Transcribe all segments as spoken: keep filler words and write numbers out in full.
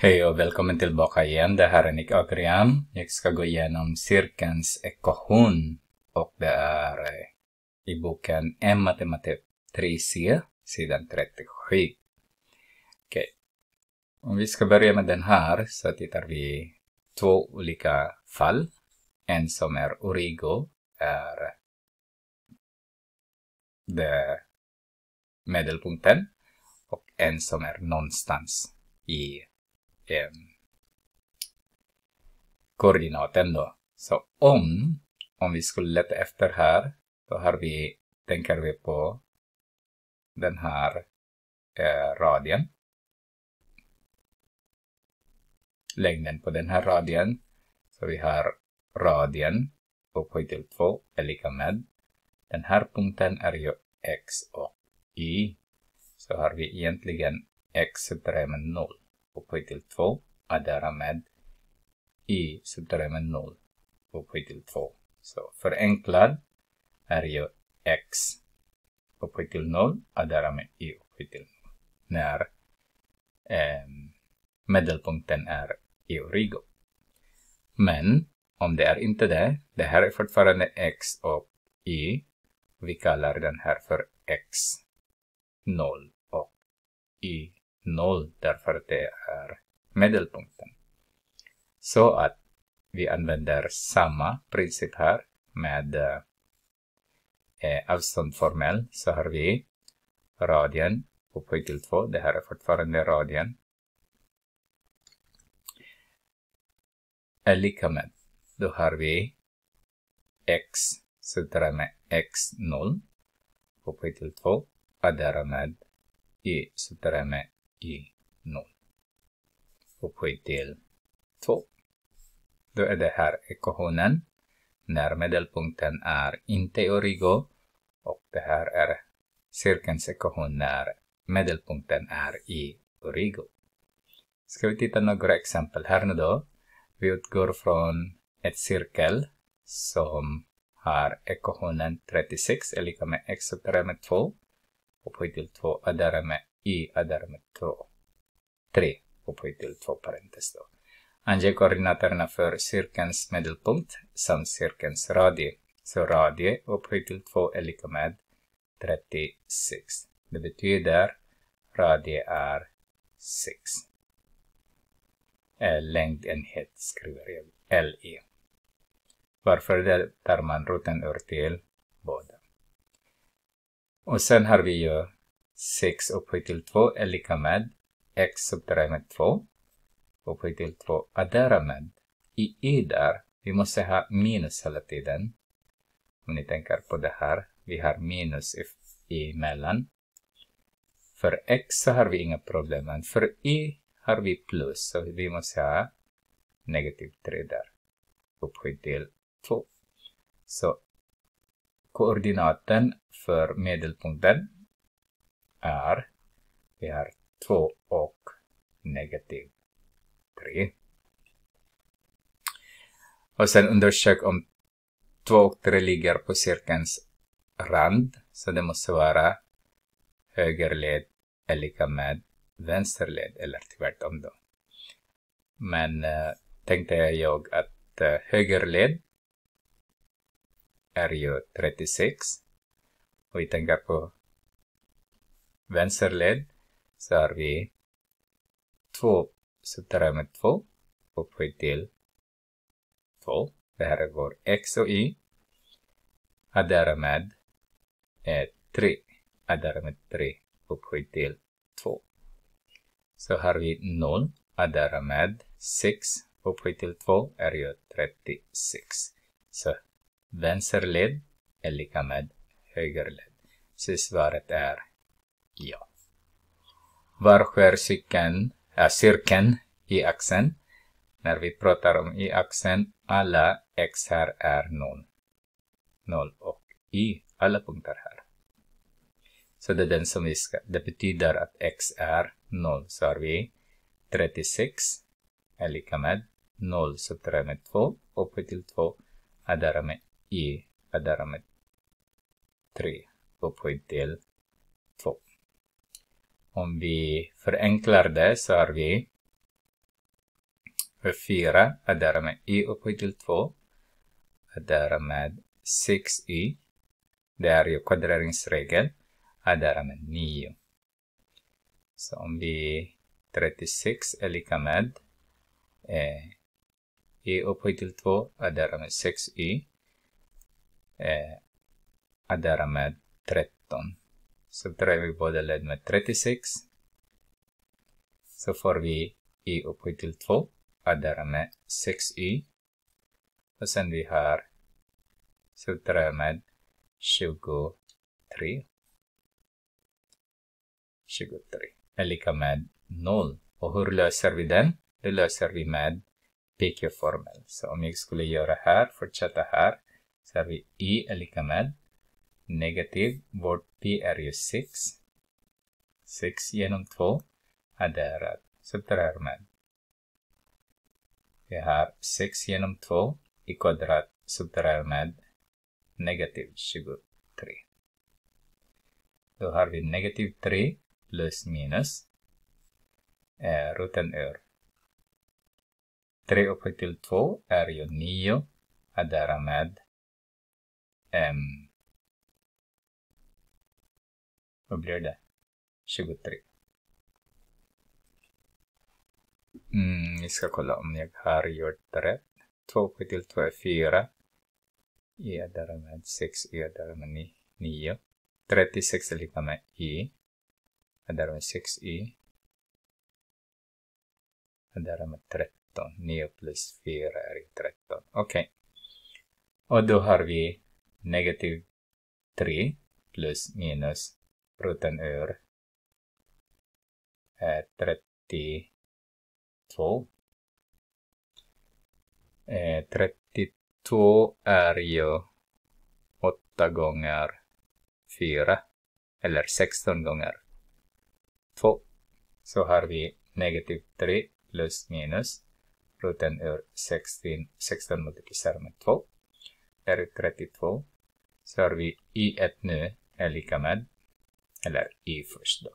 Hej och välkommen tillbaka igen. Det här är Nick Agriam. Jag ska gå igenom cirkelns ekvation. Och det är i boken M Matematik tre C, sidan trettiosju. Okej. Om vi ska börja med den här så tittar vi två olika fall. En som är origo är det medelpunkten. Och en som är någonstans i eh, koordinaten då. Så om, om vi skulle leta efter här, då har vi, tänker vi på den här eh, radien. Längden på den här radien. Så vi har radien upphöjt till två är lika med. Den här punkten är ju x och y. Så har vi egentligen x subtraherat med noll upphöjt till två. Addera med y subtraherat med noll upphöjt till två. Så förenklad är ju x upphöjt till noll. Addera med y upphöjt till noll. När eh, medelpunkten är i origo. Men om det är inte det. Det här är fortfarande x och y. Vi kallar den här för x noll och y noll därför att det är medelpunkten. Så att vi använder samma princip här med eh, avståndformel. Så har vi radien upphöjt till två. Det här är fortfarande radien. Är lika med. Då har vi x subtraherat med x noll upphöjt till två. Addera med y subtraherat med y noll upphöjt till två. Då är det här ekvationen när medelpunkten är inte i origo. Och det här är cirkelns ekvation när medelpunkten är i origo. Ska vi titta några exempel här nu då. Vi utgår från ett cirkel som har ekvationen trettiosex är lika med x subtraherat med två. Upphöjt till två. Addera med y addera med två. tre upphöjt till två parentes då. Ange koordinaterna för cirkelns medelpunkt samt cirkelns radie. Så radie upphöjt till två är lika med trettiosex. Det betyder radie är sex. Längdenhet skriver jag L E. Varför det tar man roten ur till båda. Och sen har vi ju sex upphöjt till två är lika med x subtraherat med två upphöjt till två addera med i y där. Vi måste ha minus hela tiden. Om ni tänker på det här. Vi har minus i mellan. För x så har vi inga problem. Men för y har vi plus. Så vi måste ha negativ tre där. Upphöjt till två. Så koordinaten för medelpunkten är vi har två och negativ tre. Och sen undersök om två och tre ligger på cirkelns rand. Så det måste vara högerled är lika med vänsterled eller tvärtom då. Men äh, tänkte jag att äh, högerled är ju trettiosex. Och vi tänker på vänsterled så har vi två subtraherat med två upphöjt till två. Det här är vår x och y. Addera med eh, tre. Addera med tre upphöjt till två. Så har vi noll. Addera med sex upphöjt till två är ju trettiosex. Så vänsterled är lika med högerled. Så svaret är ja. Var sker cykeln, äh, cirkeln i axeln? När vi pratar om i axeln, alla x här är noll. noll och y, alla punkter här. Så det är den som vi ska, det betyder att x är noll. Så har vi trettiosex är lika med noll subtraherat med två upphöjt till två. Addera med y, addera med tre upphöjt till två. Om vi förenklar det så har vi med fyra adderar med y upphöjt till två adderar med sex y. Det är ju kvadreringsregel. Adderar med nio. Så om vi trettiosex är lika med eh, y upphöjt till två adderar med sex y. Eh, adderar med tretton. Så drar vi båda led med trettiosex. Så får vi y upphöjt till två adderar med sex y. Och sen vi har så drar jag med tjugotre. tjugotre är lika med noll. Och hur löser vi den? Det löser vi med P Q-formel. Så om jag skulle göra här, fortsätta här, så har vi y är lika med negativ, vårt p är ju sex. sex genom två adderat. Så drar med. Vi har sex genom två i kvadrat. Så drar med negativ tjugotre. Då har vi negativ tre plus minus eh, roten ur. tre upphöjt till två är ju nio. Addera med um, vad blir det? tjugotre. Mm, vi ska kolla om jag har gjort det rätt. två upphöjt till två är fyra. Y addera med sex, y addera med nio. trettiosex är lika med y. Addera med sex y. Addera med tretton. nio plus fyra är tretton. Okej. Okay. Och då har vi negativ tre plus minus roten ur eh, trettiotvå. Eh, trettiotvå är ju åtta gånger fyra. Eller sexton gånger två. Så har vi negativ tre plus minus roten ur sexton, sexton multiplicerat med två. Är det trettiotvå. Så har vi y ett nu är lika med, eller y först då.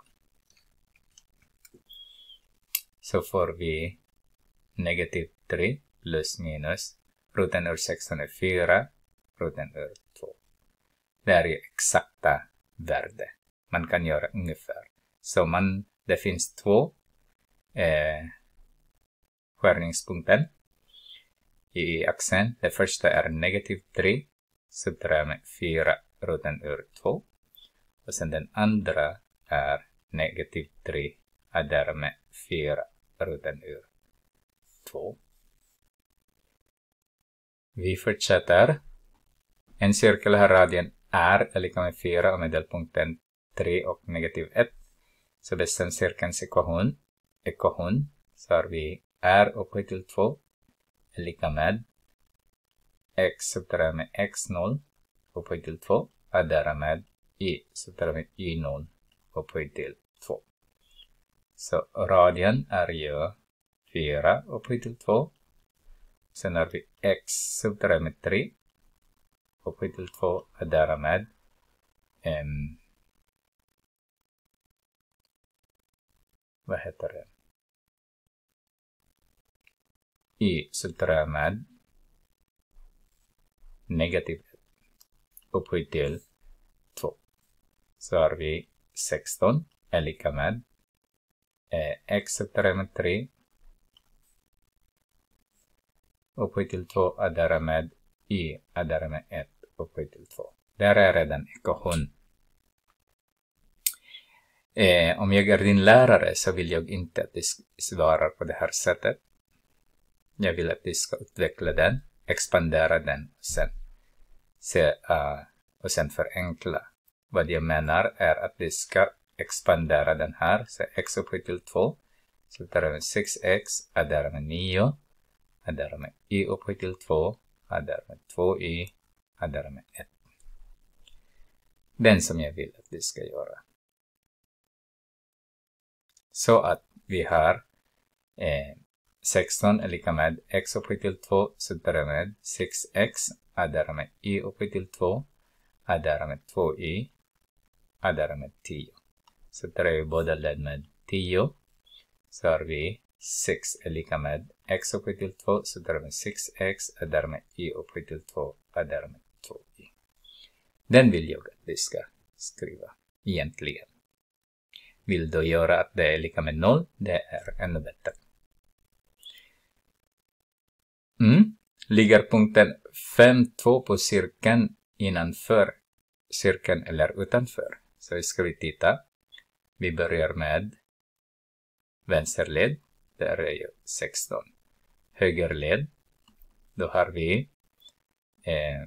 Så får vi negativ tre plus minus roten ur sexton är fyra, roten ur två. Det är ju exakta värde. Man kan göra ungefär. Så man, det finns två eh, skärningspunkter i axeln. Det första är negativ tre. Så drar jag med fyra roten ur två. Och sen den andra är negativ tre. Adderar med fyra roten ur två. Vi fortsätter. En cirkel har radien r är lika med fyra och medelpunkten tre och negativ ett. Så bestäm cirkelns ekvation. Ekvation. Så har vi r upphöjt till två är lika med x subtraherat med x noll upphöjt till två. Addera med y subtraherat med y noll upphöjt till två. Så radien är ju fyra upphöjt till två. Sen har vi x subtraherat med tre upphöjt till två. Addera med um, vad heter det? Y subtraherat med negativ upphöjt till två. Så har vi sexton är lika med eh, x subtraherat med tre upphöjt till två addera med y addera med ett upphöjt till två. Där är redan ekvation. Eh, om jag är din lärare så vill jag inte att du svarar på det här sättet. Jag vill att du ska utveckla den, expandera den och sen, se, uh, och sen förenkla. Vad jag menar är att du ska expandera den här. Så x upphöjt till två. Så tar jag med sex x, addera med nio. Addera med y upphöjt till två. Addera med två y. Addera med ett. Den som jag vill att du ska göra. Så att vi har eh, sexton är lika med x upphöjt till två. Så tar jag med sex x. Addera med y upphöjt till två. Addera med två y. Addera med tio. Så tar jag båda led med tio. Så har vi sex är lika med x upphöjt till två, så därmed sex x är därmed y upphöjt till två är därmed två y. Den vill jag att vi ska skriva egentligen. Vill du göra att det är lika med noll, det är ännu bättre. Mm. Ligger punkten fem två på cirkeln innanför cirkeln eller utanför? Så ska vi titta. Vi börjar med vänsterled. Där är ju sexton. Högerled. Då har vi eh,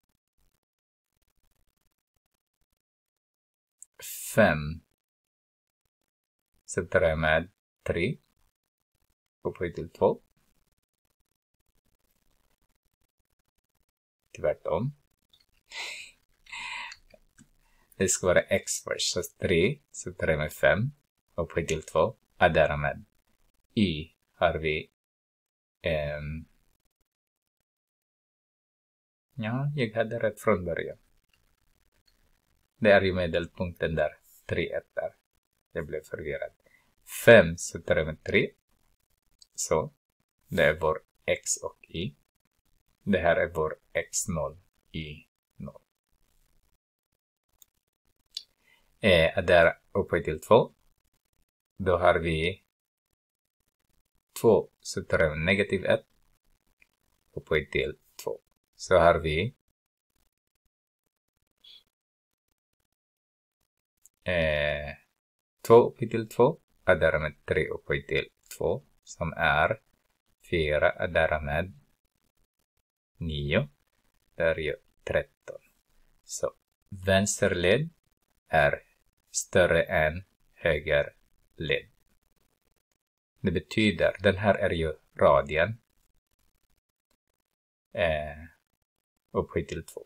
fem. Sätter jag med tre. Upphöjt till två. Tvärtom. Det ska vara x först. Så tre. Sätter jag med fem. Upphöjt till två. Och därmed y har vi um, ja, jag hade rätt från början. Det är ju medelpunkten där. tre ett där. Jag blev förvirrad. fem sätter jag med tre. Så. Det är vår x och y. Det här är vår x noll, y noll. Eh, där uppe till två. Då har vi två sätter jag med negativ ett. Uppe till två. Så har vi eh, två uppe till två. Och därmed tre uppe till två. Som är fyra och därmed nio. Det är ju tretton. Så vänsterled är större än högerled. Det betyder, den här är ju radien. Eh, upphöjt till två.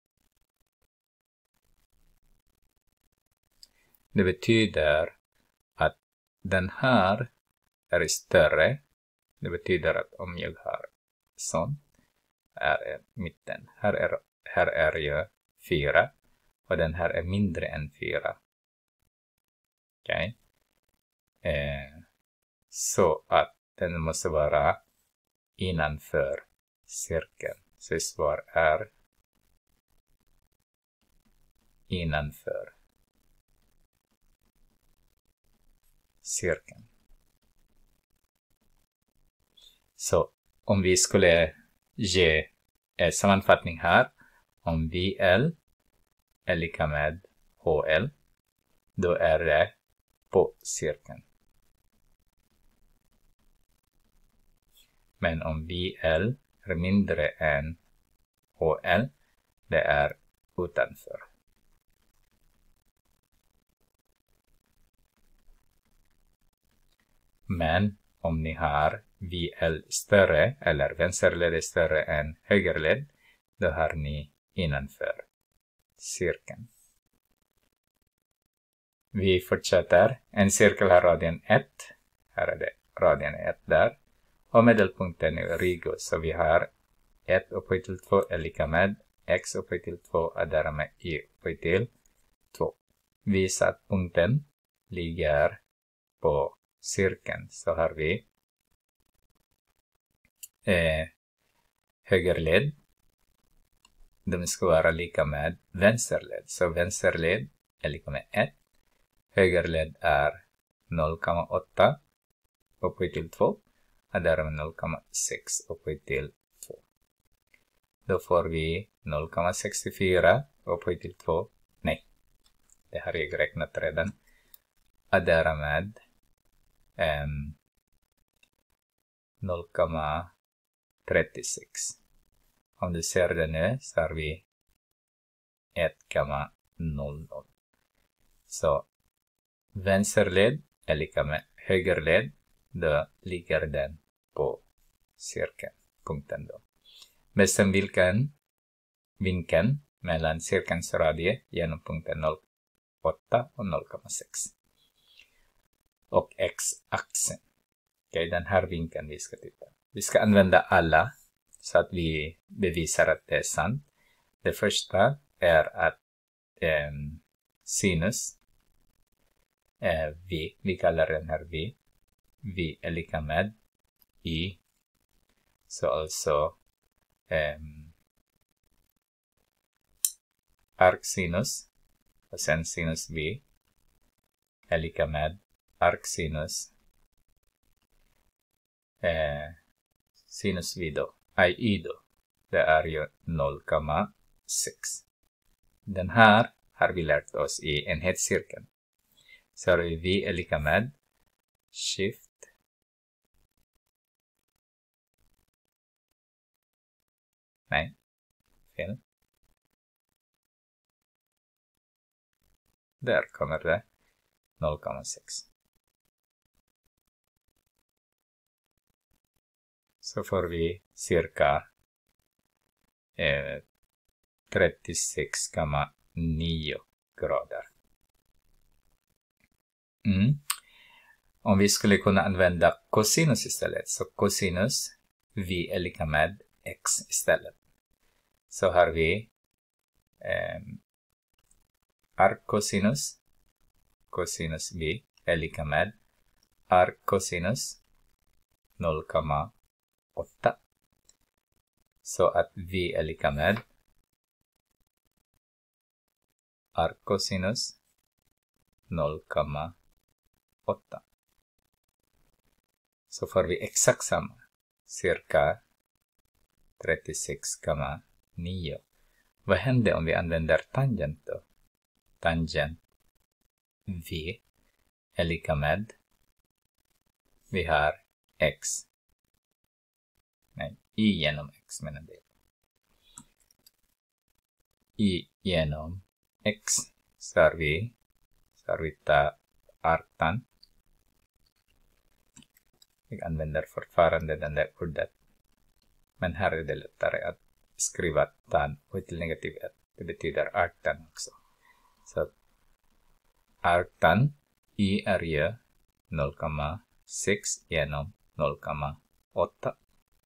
Det betyder att den här är större. Det betyder att om jag har sån. Här är mitten. Här är, här är ju fyra. Och den här är mindre än fyra. Okej. Okay. Eh, så att den måste vara innanför cirkeln. Så svar är innanför cirkeln. Så om vi skulle ge en sammanfattning här. Om V L är lika med H L. Då är det på cirkeln. Men om V L är mindre än H L. Det är utanför. Men om ni har V L större eller vänsterled är större än högerled, då har ni innanför cirkeln. Vi fortsätter. En cirkel har radien ett. Här är det radien ett där. Och medelpunkten är Rigo. Så vi har ett upphöjt till två är lika med x upphöjt till två och därmed y upphöjt till två. Visa att punkten ligger på cirkeln. Så har vi eh, högerled. De ska vara lika med vänsterled. Så vänsterled är lika med ett. Högerled är noll komma åtta upphöjt till två. Och därmed noll komma sex upphöjt till två. Då får vi noll komma sextiofyra upphöjt till två. Nej, det har jag räknat redan. Och därmed um, noll komma trettiosex. Om du ser det nu så har vi ett komma noll noll. Så vänsterled är lika med högerled. Då ligger den på cirkeln. Punkten då. Bestäm vilken vinkeln mellan cirkelns radie genom punkten noll komma åtta och noll komma sex. Och x-axeln. Okej, den här vinkeln vi ska titta. Vi ska använda alla så att vi bevisar att det är sant. Det första är att eh, sinus eh, v, vi kallar den här v. V är lika med Y. Så alltså um, arcsinus och sen sinus V är lika med arcsinus eh, sinus V då, I Y då. Det är ju noll komma sex. Den här har vi lärt oss i enhetscirkeln. Så har vi V är lika med shift nej, fel. Där kommer det noll komma sex. Så får vi cirka eh, trettiosex komma nio grader. Mm. Om vi skulle kunna använda cosinus istället, så cosinus V är lika med X istället. Så har vi eh, arccosinus, cosinus V är lika med arccosinus noll komma åtta. Så att V är lika med arccosinus noll komma åtta. Så får vi exakt samma, cirka trettiosex komma nio. Vad händer om vi använder tangent då? Tangent V är lika med, vi har X. Nej, Y genom X menar det. Y genom X. Så har vi, så har vi ta artan. Jag använder fortfarande den där ordet. Men här är det lättare att skriva tan och till negativ ett. Det betyder artan också. Så artan, Y är ju noll komma sex genom noll komma åtta.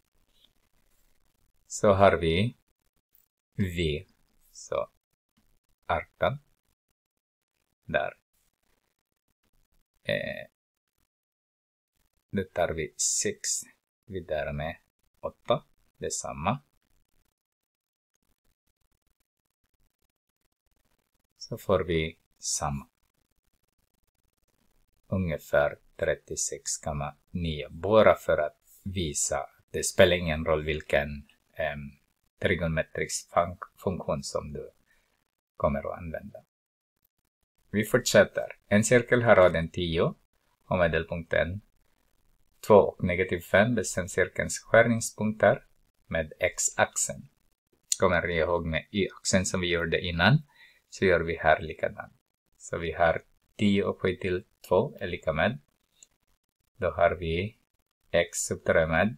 Så har vi V. Så artan. Där. Eh, det tar vi sex vidare med åtta. Det är samma. Så får vi samma. Ungefär trettiosex komma nio. Bara för att visa att det spelar ingen roll vilken um, trigonometrisk fun funktion som du kommer att använda. Vi fortsätter. En cirkel har raden tio och medelpunkten två och negativ fem bestämmer cirkelns skärningspunkter med x-axeln. Kommer ni ihåg med y-axeln som vi gjorde innan, så gör vi här likadant. Så vi har tio upphöjt till två är lika med. Då har vi x uppdelat med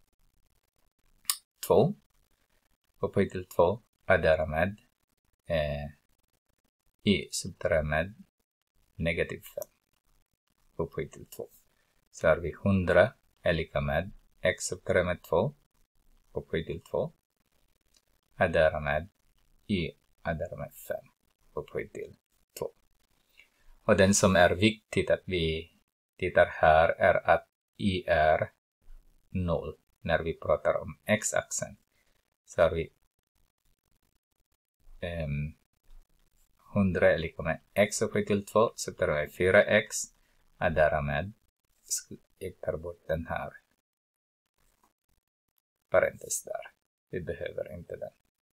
två. Upphöjt till två adderar med eh, y subtraherar med negativ fem. Upphöjt till två. Så har vi hundra är lika med x subtraherar med två. Upphöjt till två. Adderar med y adderar med fem. Upphöjt till två. Och den som är viktigt att vi tittar här är att y är noll när vi pratar om x-axeln. Så har vi um, hundra är lika med x upphöjt till två. Så tar vi fyra x. Adderar med, jag tar bort den här parentes där. Vi behöver inte den.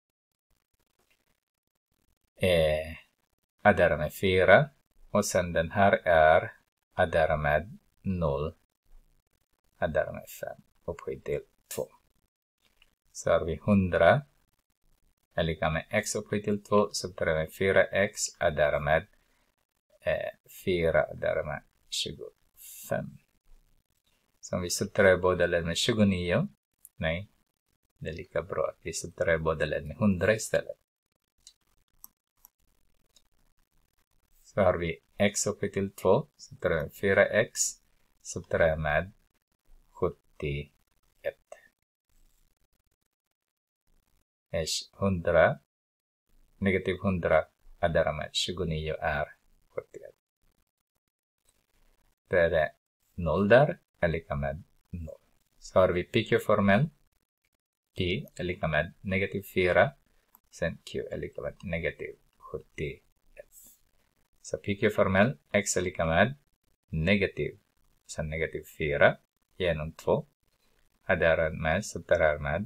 Eh, addera med fyra. Och sen den här är addera med noll. Addera med fem. Upphöjt till två. Så har vi hundra. Är lika med x upphöjt till två. Så tar vi med fyra x. Addera med eh, fyra. Addera med tjugofem. Så om vi subtraherar båda led med tjugonio. Nej. Det är lika bra att vi subtraherar båda led med hundra istället. Så har vi x upphöjt till två. Subtraherar med fyra x. Subtraherar med sjuttioett. hundra. Negativ hundra. Addera med tjugonio är sjuttioett. Då är det noll där. är lika med noll. Så har vi P Q-formel. P är lika med negativ fyra. Sen Q är lika med negativ sjuttioett. Så P Q-formel. X är lika med negativ. Sen negativ fyra genom två. Adderar med, subtraherar med.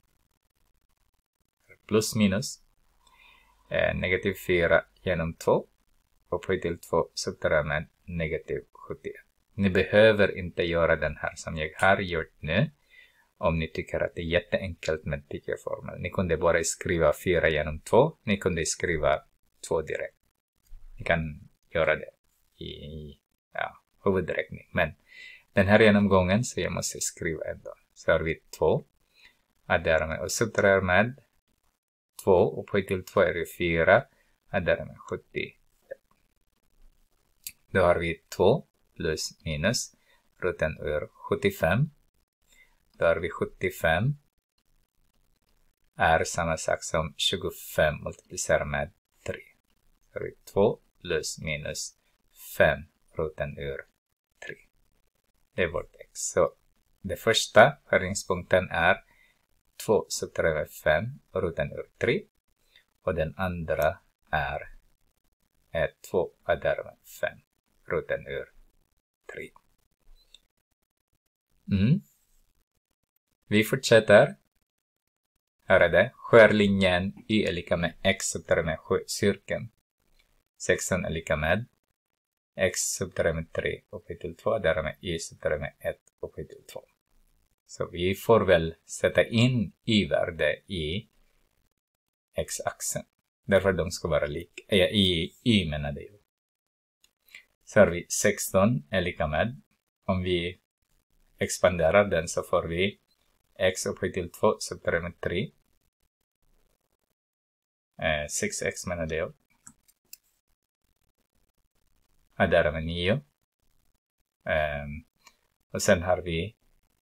Plus minus. Eh, negativ fyra genom två. Upphöjt till två subtraherar med negativ sjuttioett. Ni behöver inte göra den här som jag har gjort nu. Om ni tycker att det är jätteenkelt med P Q-formel. Ni kunde bara skriva fyra genom två. Ni kunde skriva två direkt. Ni kan göra det i ja, huvudräkning. Men den här genomgången så jag måste skriva ändå. Så har vi två. Addera med och subtraherar med två. Upphöjt till två är det fyra. Addera med sjuttioett. Då har vi två plus minus. Roten ur sjuttiofem. Då har vi sjuttiofem. Är samma sak som tjugofem multiplicerat med tre. Så har vi två plus minus fem. Roten ur tre. Det är vårt x. Så det första skärningspunkten är två subtraherat med fem. Roten ur tre. Och den andra är, är två adderat med fem. Roten ur tre. Mm. Vi fortsätter. Här är det. Skärlinjen y är lika med x subtraherat med sju cirkeln. sexton är lika med x subtraherat med tre upphöjt till två. Där med y subtraherat med ett upphöjt till två. Så vi får väl sätta in y-värde i x-axeln. Därför de ska vara lika. Ja, i y menade jag. Så har vi sexton är lika med. Om vi expanderar den så får vi x upphöjt till två subtraherat med tre. Eh, sex x menade jag. Addera med nio. Um, och sen har vi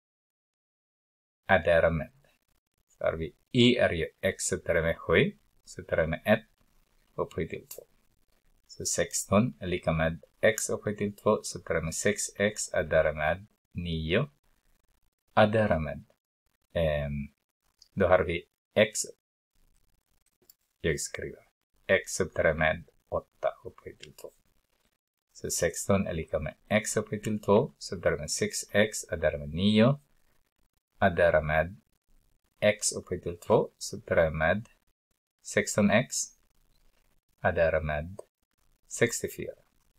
addera med. Så har vi y är ju x subtraherat med sju. Subtraherat med ett. Upphöjt till två. Så sexton är lika med x upphöjt till två. Subtraherat med sex x. Addera med nio. Addera med. Um, då har vi x. Jag skriver. X subtraherat med åtta upphöjt till två. Så sexton är lika med x upphöjt till två. Subtraherat med sex x. Addera med nio. Addera med x upphöjt till två. Subtraherat med sexton x. Addera med sextiofyra.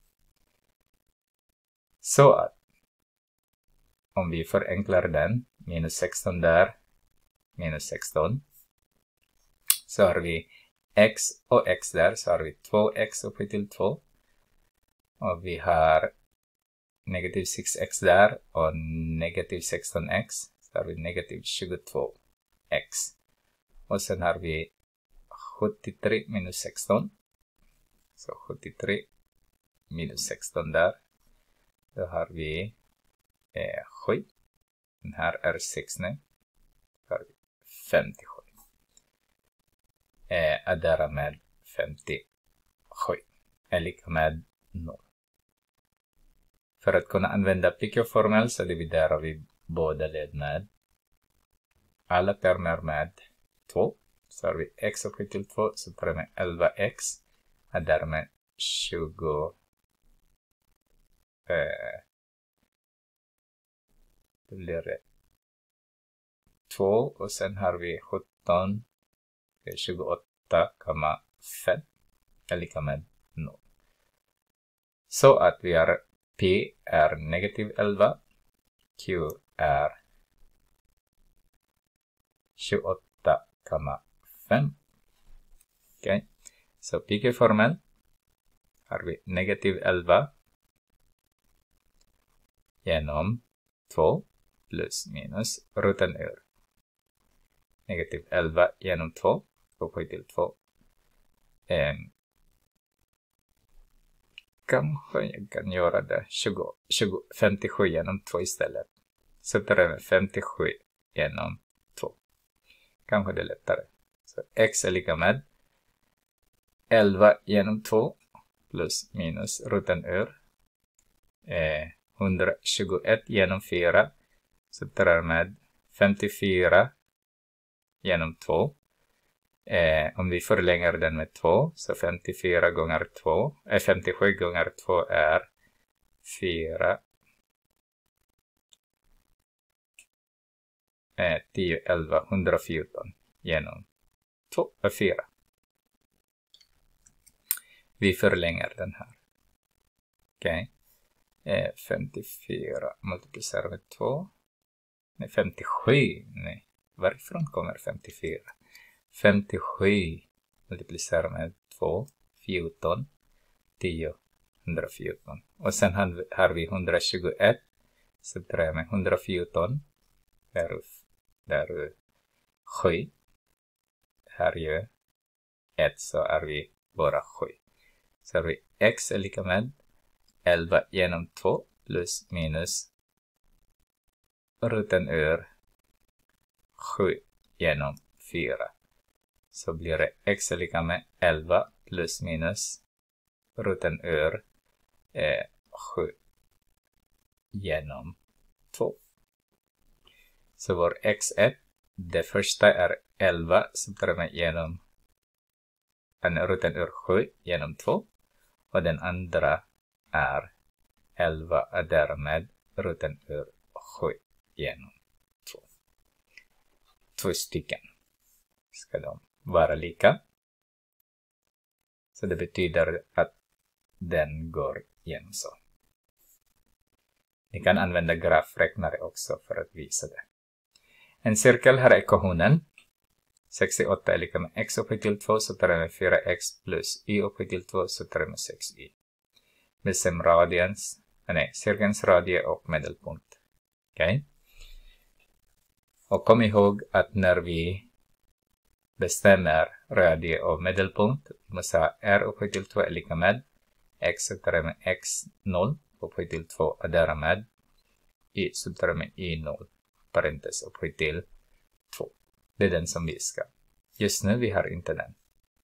Så att om vi förenklar den. Minus sexton där. Minus sexton. Så har vi x och x där. Så har vi två x upphöjt till två. Och vi har negativ sex x där och negativ sexton x. Så har vi negativ tjugotvå x. Och sen har vi sjuttiotre minus sexton. Så sjuttiotre minus sexton där. Då har vi eh, sju. Den här är sex nu. Då har vi femtiosju. Eh, addera med femtiosju. Är lika med noll. För att kunna använda P Q-formel så dividerar vi båda led med alla termer med två. Så har vi x upphöjt till två. Så tar vi med elva x. Och därmed tjugo. Eh, det blir det två. Och sen har vi sjutton. tjugoåtta komma fem. Är lika med noll. Så att vi har P är negativ elva. Q är tjugoåtta komma fem. Okej. Okay. Så P Q-formeln har vi negativ elva genom två plus minus roten ur. Negativ elva genom två upphöjt till två. Um, kanske jag kan göra det tjugo, tjugo, femtiosju genom två istället. Så tar jag femtiosju genom två. Kanske det är lättare. Så x är lika med elva genom två plus minus roten ur eh, etthundratjugoett genom fyra. Subtraherar med femtiofyra genom två. Eh, om vi förlänger den med två, så femtiofyra gånger två, eh, femtiosju gånger två är fyra. Eh, tio, elva, hundrafjorton genom två är fyra. Vi förlänger den här. Okej. Okay. Eh, femtiofyra multiplicerar med två. Nej, femtiosju. Nej. Varifrån kommer femtiofyra? femtiosju multiplicerar med två. fjorton. tio. hundrafjorton. Och sen har vi etthundratjugoett. Subtraherar med hundrafjorton. Där, där sju. Här är ett, så är vi bara sju. Så har vi x är lika med elva genom två plus minus roten ur sju genom fyra. Så blir det x är lika med elva plus minus roten ur eh, sju genom två. Så vår x ett, det första är elva, så tar vi genom en roten ur sju genom två. Och den andra är elva, är därmed roten ur sju genom två. Två stycken ska de vara lika. Så det betyder att den går igenom så. Ni kan använda grafräknare också för att visa det. En cirkel här är ekvationen. sextioåtta är lika med x upphöjt till två, så tar jag med fyra x plus y upphöjt till två, så tar jag med sex y. Bestäm radiens, nej, cirkelns radie och medelpunkt. Okej. Okay. Och kom ihåg att när vi bestämmer radie och medelpunkt, vi måste ha r upphöjt till två är lika med x, så tar jag med x noll upphöjt till två, och därmed y, så tar jag med y noll. Parentes upphöjt till två. Det är den som vi ska. Just nu vi har inte den.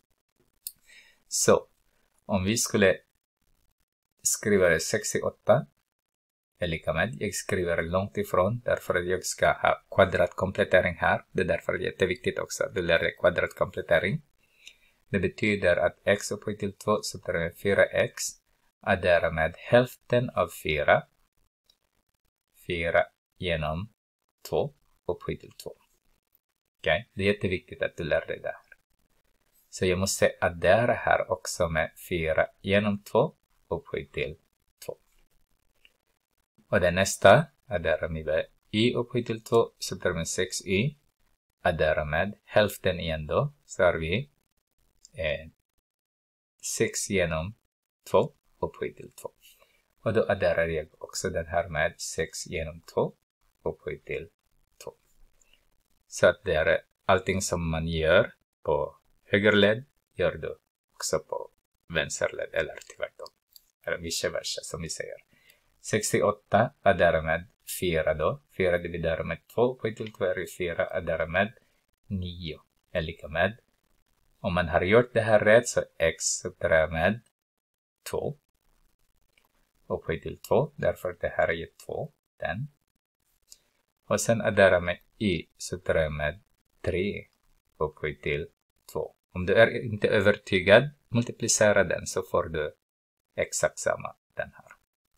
Så om vi skulle skriva det sextioåtta är lika med, jag skriver långt ifrån därför att jag ska ha kvadratkomplettering här. Det är därför det är jätteviktigt också att du lär dig kvadratkomplettering. Det betyder att x upphöjt till två, så tar vi fyra x, är därmed hälften av fyra. fyra genom två upphöjt till två. Okej, okay. Det är jätteviktigt att du lär dig det här. Så jag måste addera här också med fyra genom två upphöjt till två. Och det nästa adderar med y upphöjt till två, så tar vi sex y. Addera med hälften igen då, så har vi eh, sex genom två upphöjt till två. Och då adderar jag också den här med sex genom två upphöjt till två. Så att det är allting som man gör på högerled gör du också på vänsterled eller tvärtom. Eller vice versa som vi säger. sextioåtta är därmed fyra då. fyra dividerar med två upphöjt till två är fyra, är därmed nio är lika med. Om man har gjort det här rätt så x är med två upphöjt till två. Därför det här är ju två. Den. Och sen addera med y, så tar jag med tre upphöjt till två. Om du är inte övertygad, multiplicera den så får du exakt samma den här.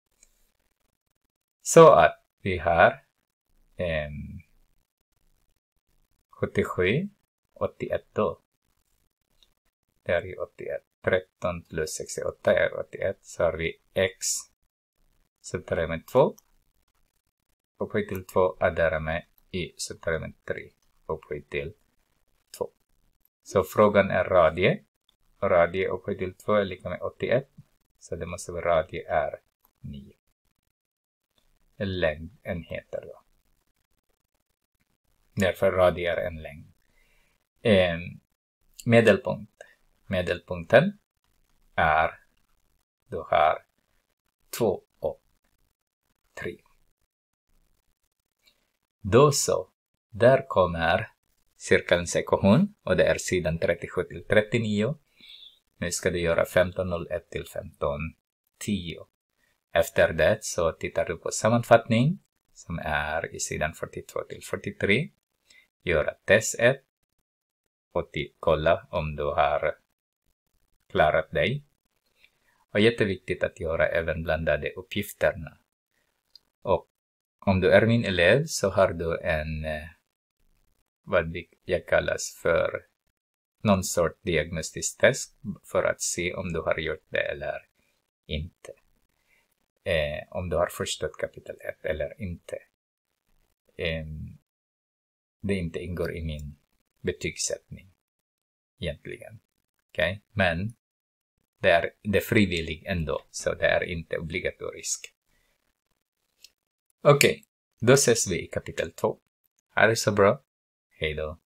Så att vi har eh, sjuttiosju, åttioett då. Det är ju åttioett. tretton plus sextioåtta är åttioett. Så har vi x, så tar jag med två. Upphöjt till två, addera med y, så tar jag med tre. Upphöjt till två. Så frågan är radie. Radie upphöjt till två är lika med åttioett. Så det måste vara radie är nio. Längdenheter då. Därför radie är en längd. Eh, medelpunkt. Medelpunkten är, du har två och tre. Då så, där kommer cirkelns ekvation och det är sidan trettiosju till trettionio. Nu ska du göra femton noll ett till femton tio. Efter det så tittar du på sammanfattning som är i sidan fyrtiotvå till fyrtiotre. Göra test ett och kolla om du har klarat dig. Och jätteviktigt att göra även blandade uppgifterna. Och om du är min elev så har du en vad jag kallas för någon sort diagnostisk test för att se om du har gjort det eller inte. Eh, om du har förstått kapitel ett eller inte. Eh, det inte ingår i min betygssättning egentligen. Okay? Men det är, det är frivilligt ändå, så det är inte obligatoriskt. Okej, okay, då ses vi i kapitel två. Ha det så bra. Hej då.